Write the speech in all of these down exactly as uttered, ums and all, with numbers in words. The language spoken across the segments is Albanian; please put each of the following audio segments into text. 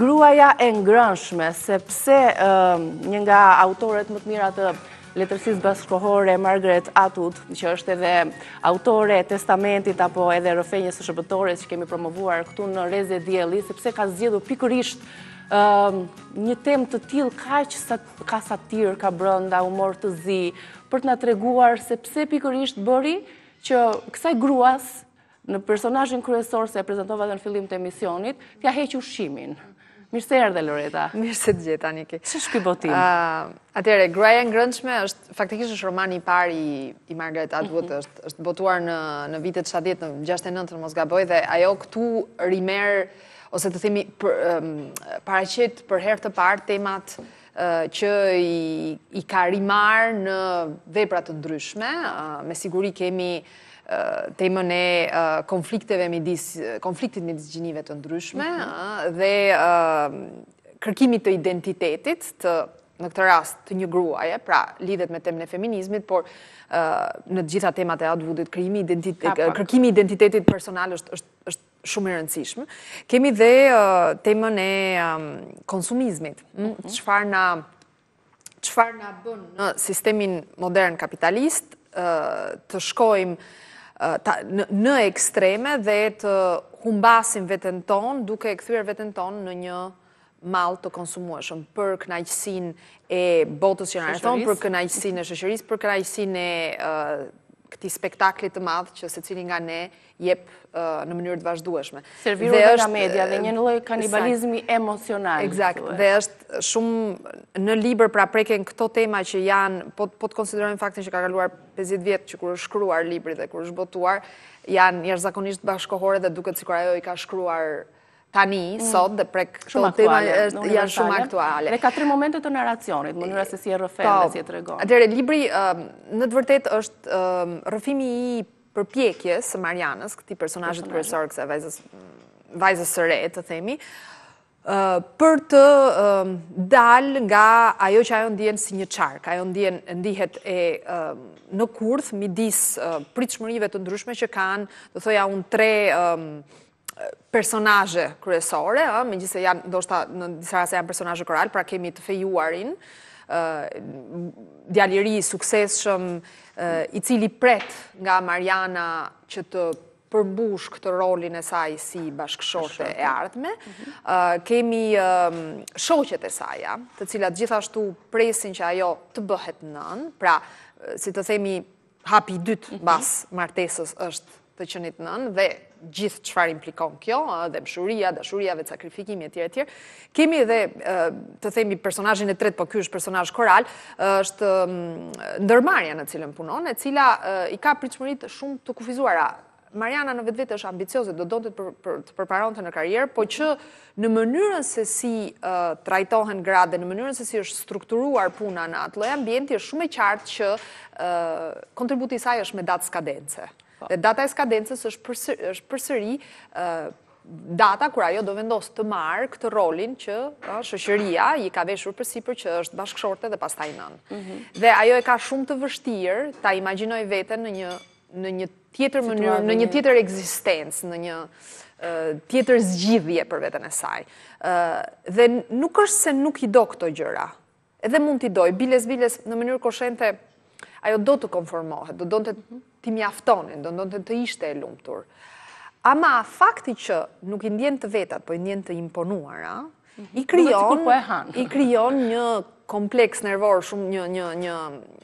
Gruaja e ngrënshme, sepse një nga autoret më të mira të letërsisë bashkëkohore Margaret Atwood, që është edhe autore e testamentit apo edhe rrëfenjës së shërbëtores që kemi promovuar këtu në Reze Dielli, sepse ka zgjedhur pikërisht një temë të tillë kaq sa ka satir, ka brenda, humor të zi, për të na treguar sepse pikërisht bëri që kësaj gruas në personazhin kryesor se e prezantova edhe në fillim të emisionit, t'ia heq ushqimin. Mirë se erdhe, Loreta. Mirë se të gjeta, Niki. Ç'është ky botim? Atëherë, Gruaja e ngrënshme është faktikisht është romani i parë i, i Margaret Atwood, mm -hmm. është, është botuar në, në vitet shtatëdhjetë, në gjashtëdhjetë e nëntë, në mos gaboj, dhe ajo këtu rimer, ose të themi, për, um, paraqet për herë të parë temat uh, që i, i ka rimar në vepra të ndryshme. Uh, me siguri kemi temën e uh, konflikteve midis, konfliktit midis gjinive të ndryshme mm -hmm. uh, dhe uh, kërkimit të identitetit, të, në këtë rast të një gruaje, pra lidhet me temën e feminizmit, por uh, në gjitha temat e Atwoodit, identitet, kërkimi i identitetit personal është, është, është shumë e rëndësishme. Kemi dhe uh, temën e um, konsumizmit. Mm -hmm. Çfarë na, çfarë na bën në sistemin modern kapitalist uh, të shkojmë Ta, në, në ekstreme dhe të humbasim veten tonë duke e kthyer veten tonë në një mall të konsumueshëm për kënaqësinë e botës që na rrethon, për kënaqësinë e shoqërisë, për kënaqësinë e uh, këtij spektaklit të madh që secili nga ne jep uh, në mënyrë të vazhdueshme. Serviruar nga media dhe një lloj kanibalizmi emocional. Eksakt. Dhe është shumë në libër pra preken këto tema që janë, po, po të konsiderojmë faktin që ka kaluar pesëdhjetë vjet që kur është shkruar libri dhe kur është botuar, janë jashtëzakonisht bashkëkohore dhe duket sikur ajo i ka shkruar tani, mm. sot, dhe prek këto tema janë shumë aktuale. Dhe ka tre momente të narracionit, mënyra se si e rrëfen dhe si e tregon. Atëherë, libri um, në të vërtetë është um, rrëfimi i përpjekjes së Marianës, këtij personazhit kryesor, kësaj vajzës, vajzës së re, të themi, uh, për të um, dalë nga ajo që ajo ndjen si një çark, ajo ndjen ndihet e um, në kurth midis uh, pritshmërive të ndryshme që kanë, do thoja unë, tre um, personazhe kryesore, ë, megjithëse janë ndoshta në disa raste janë personazhe koral, pra kemi të fejuarin, uh, djalë i ri i suksesshëm, uh, i cili pret nga Mariana që të përmbush këtë rolin e saj si bashkëshorte e ardhme. Uh, kemi um, shoqet e saj, të cilat gjithashtu presin që ajo të bëhet nën, pra si të themi hapi i dytë mbas martesës është të qenit nën dhe gjithë çfarë implikon kjo, dhe mshuria, dashuria, vetë sakrifikimi etj etj. Kemi edhe të themi personazhin e tretë, po ky është personazh koral, është ndërmarrja në cilën punon, e cila i ka pritshmëritë shumë të kufizuara. Mariana në vetvete është ambicioze, do donte për, për, të përparonte në karrierë, po që në mënyrën se si uh, trajtohen gratë dhe në mënyrën se si është strukturuar puna në atë lloj ambienti, është shumë e qartë që uh, kontributi i saj është me datë skadence. Dhe data e skadencës është përsëri, është përsëri uh, data kur ajo do vendos të marrë këtë rolin që uh, shoqëria i ka veshur përsipër që është bashkëshorte dhe pastaj nën. Mm -hmm. Dhe ajo e ka shumë të vështirë ta imagjinojë veten në një në një tjetër mënyrë, në një tjetër ekzistencë, në një uh, tjetër zgjidhje për veten e saj. Uh, dhe nuk është se nuk i do këto gjëra. Edhe mund t'i doj, biles biles në mënyrë koshente ajo do të konformohet, do donte t'i mjaftonin, do donte të ishte e lumtur. Ama fakti që nuk i ndjen të vetat, po i ndjen të imponuara, mm -hmm. i krijon i krijon një kompleks nervor, shumë një një një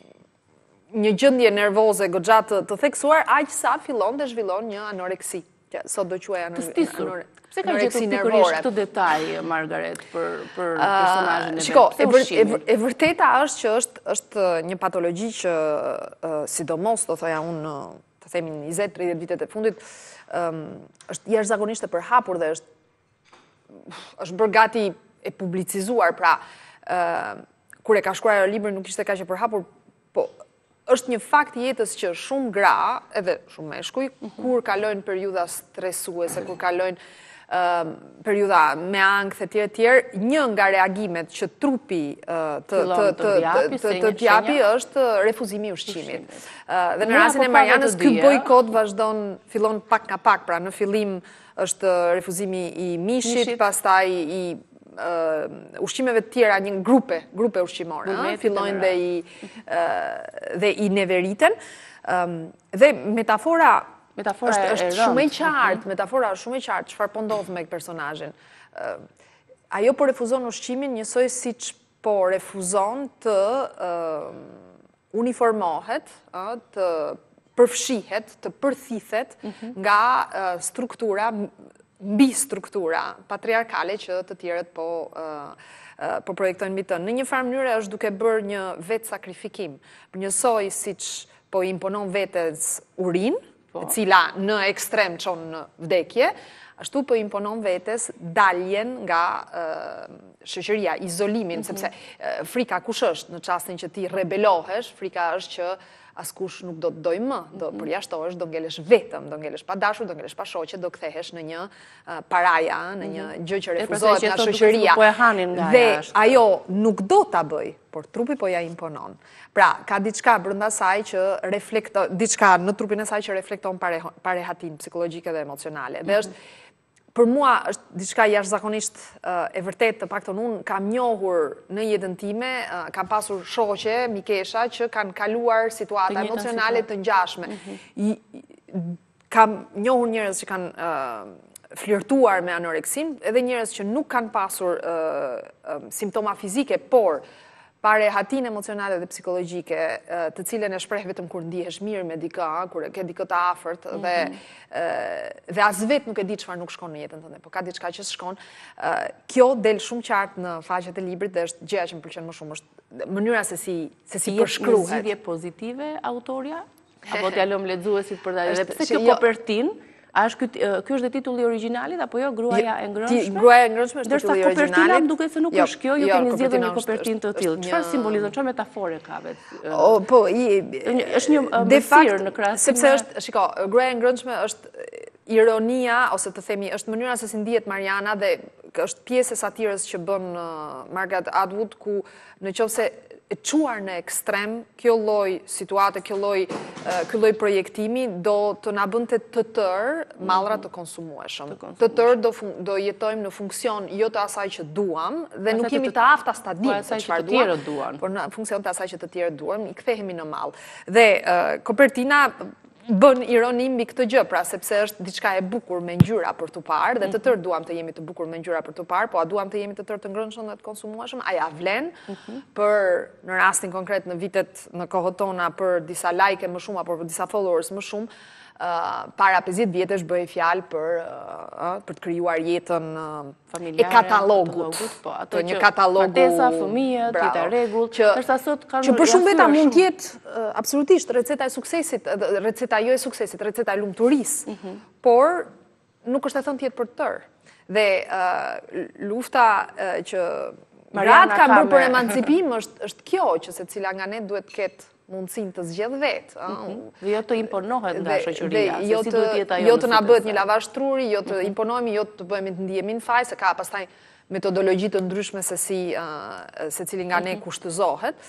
një gjendje nervoze goxha të, të theksuar, aq sa fillon dhe zhvillon një anoreksi. Sot do quaj anoreksi. Pse ka gjetur pikërisht këtë detaj, Margaret, për, për personazhin e vet? Shiko, e, e, e vërteta është që është, është një patologji që, uh, sidomos, do thoja unë, të themi në njëzet tridhjetë vitet e fundit, um, është jashtëzakonisht e përhapur dhe është, është bërë gati e publicizuar, pra, uh, kur e ka shkruar ajo libër nuk ishte kaq e përhapur, po është një fakt i jetës që shumë gra, edhe shumë meshkuj, kur kalojnë periudha stresuese, kur kalojnë uh, periudha me ankth etj etj, një nga reagimet që trupi uh, të të të të t'japi është refuzimi i ushqimit. Uh, dhe në rastin e Marianës ky bojkot vazhdon, fillon pak nga pak, pra në fillim është refuzimi i mishit, pastaj i ushqimeve të tjera, një grupe, grupe ushqimore, fillojnë dhe i, dhe i neveriten. Dhe metafora, metafora është, është shumë e qartë, metafora është shumë e qartë, çfarë po ndodh me personazhin. Ajo po refuzon ushqimin njësoj siç po refuzon të uniformohet, të përfshihet, të përthithet nga struktura, mbi struktura patriarkale që të tjerët po, po projektojnë mbi të. Në një farë mënyrë është duke bërë një vetë sakrifikim, njësoj siç po imponon vetes urin, e cila në ekstrem çon në vdekje, ashtu po imponon vetes daljen nga shoqëria, izolimin, sepse frika kush është në çastin që ti rebelohesh, frika është që askush nuk do të doj më, do përjashtohesh, do ngelesh vetëm, do ngelesh pa dashur, do ngelesh pa shoqe, do kthehesh në një paraja, në një gjë që refuzohet nga shoqëria. Dhe ajo nuk do ta bëj, por trupi po ja imponon. Pra, ka diçka brenda saj që reflekton, diçka në trupin e saj që reflekton parehatin psikologjike dhe emocionale. Dhe është për mua është diçka jashtëzakonisht e vërtet, të paktën unë kam njohur në jetën time, kam pasur shoqe, mikesha që kanë kaluar situata emocionale të ngjashme. Kam njohur njerëz që kanë flirtuar me anoreksin, edhe njerëz që nuk kanë pasur simptoma fizike, por parehatin emocionale dhe psikologjike, të cilën e shpreh vetëm kur ndihesh mirë me dikë, kur e ke dikë të afërt dhe dhe as vetë nuk e di çfarë nuk shkon në jetën tënde, por ka diçka që shkon. Kjo del shumë qartë në faqet e librit dhe është gjëja që më pëlqen më shumë, është mënyra se si se si përshkruhet. Si zgjidhje pozitive autoria apo t'ja lëm lexuesit për ta. Dhe pse kjo kopertinë? A është ky është dhe titulli originalit apo jo, Gruaja e ngrënshme? Gruaja e ngrënshme është titulli originalit. Ndërsa kopertina më duket se nuk është kjo, ju keni zgjedhur një kopertinë të tillë. Çfarë simbolizon, çfarë metafore ka vetë? Po, është një mesir në krahasim. Sepse është, shiko, Gruaja e ngrënshme është ironia, ose të themi, është mënyra se si ndihet Mariana dhe është pjesë e satirës që bën Margaret Atwood, ku në qoftë se e quar në ekstrem, kjo lloj situate, kjo lloj ky lloj projektimi do të na bënte të tërë mallra të konsumueshëm. Të tërë do do jetojmë në funksion jo të asaj që duam dhe nuk jemi të aftë as ta dimë çfarë duam, por në funksion të asaj që të tjerët duam, i kthehemi në mall. Dhe kopertina bën ironi mbi këtë gjë, pra sepse është diçka e bukur me ngjyra për tu parë dhe të tërë duam të jemi të bukur me ngjyra për tu parë, po a duam të jemi të tërë të ngrënshëm dhe të konsumueshëm? A ja vlen për në rastin konkret në vitet në kohët tona për disa like më shumë apo për disa followers më shumë, para pesëdhjetë vjetësh bëhej fjalë për për të krijuar jetën e katalogut, të një katalogu, martesa, fëmijë, të jetë rregull, ndërsa sot kanë që për shumë veta mund të jetë absolutisht receta e suksesit, receta jo e suksesit, receta e lumturisë, por nuk është e thënë të jetë për të tërë. Dhe lufta që gratë kanë bërë për emancipim është kjo, që secila nga ne duhet të ketë mundësinë të zgjedh vetë. Dhe jo të imponohet nga shoqëria, se si duhet jetë ajo. Jo të na bëhet një lavazh truri, jo të imponohemi, jo të bëhemi të ndihemi në faj, se ka pastaj metodologji të ndryshme se si secili nga ne kushtëzohet.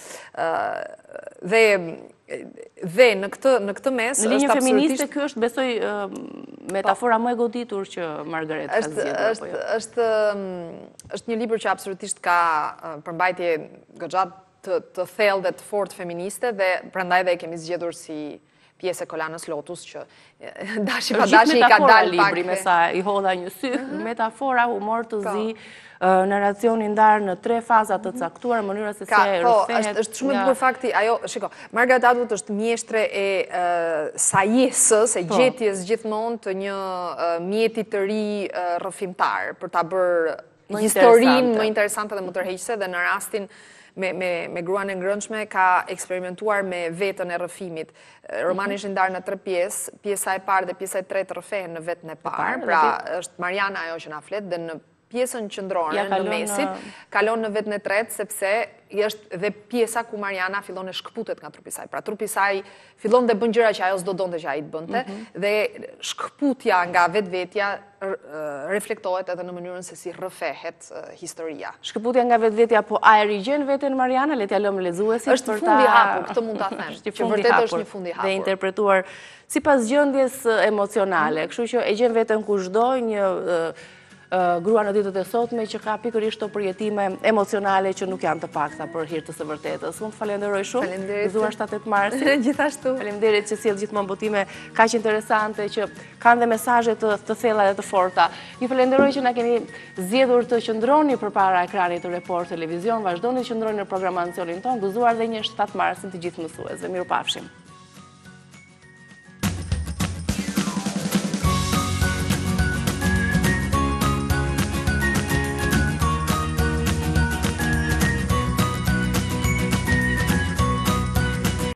Dhe dhe në këtë në këtë mes në linjë feministe ky është besoj metafora më e goditur që Margaret ka zgjedhur apo jo. Është është një libër që absolutisht ka përmbajtje goxha të të thellë dhe të fortë feministe dhe prandaj dhe e kemi zgjedhur si pjesë e kolanës Lotus që dashi pa dashi i ka dalë libri me sa i hodha një sy, metafora, humor të zi, narracioni ndar në tre faza të caktuara, mënyra se si rrëfehet. Po, është shumë e bukur fakti, ajo, shiko, Margaret Atwood është mjeshtre e sajesës, e gjetjes gjithmonë të një mjeti të ri rrëfimtar për ta bërë historinë më interesante dhe më tërheqëse dhe në rastin me, me, me Gruan e ngrënshme ka eksperimentuar me vetën e rrëfimit. Romani është ndarë në tre pjesë, pjesa e parë dhe pjesa e tretë rrëfehen në vetën e parë, pra është Mariana ajo që na flet dhe në pjesën qendrore në mesit, kalon në vetën e tretë sepse është dhe pjesa ku Mariana fillon e shkëputet nga trupi i saj. Pra trupi i saj fillon dhe bën gjëra që ajo s'do donte që ai të bënte dhe shkëputja nga vetvetja reflektohet edhe në mënyrën se si rrëfehet historia. Shkëputja nga vetvetja, po a e rigjen veten Mariana, le t'ja lëm lezuesit është fund i hapur, këtë mund ta them, që vërtet është një fund i hapur. Dhe interpretuar sipas gjendjes emocionale, kështu që e gjen veten kushdo, një grua në ditët e sotme që ka pikërisht të përjetime emocionale që nuk janë të pakta për hir të së vërtetës. Unë të falenderoj shumë. Faleminderit. Gëzuar shtatë e tetë marsit. Gjithashtu. Faleminderit që sjell gjithmonë botime kaq interesante që kanë dhe mesazhe të, të thella dhe të forta. Ju falenderoj që na keni zgjedhur të qëndroni përpara ekranit të Report Televizion. Vazhdoni të qëndroni në programacionin tonë. Gëzuar dhe një shtatë marsin të gjithë mësuesve. Mirupafshim.